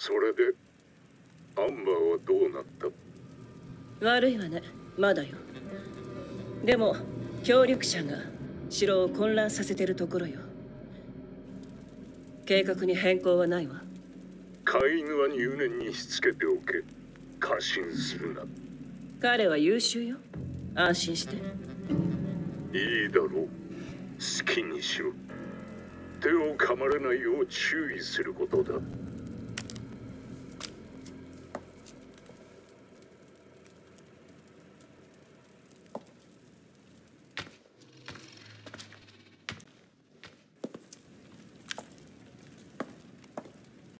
それでアンバーはどうなった？ 悪いわね、まだよ。でも協力者が城を混乱させてるところよ。計画に変更はないわ。 飼い犬は入念にしつけておけ。過信するな。 彼は優秀よ。安心して。 いいだろう。好きにしろ。手を噛まれないよう注意することだ。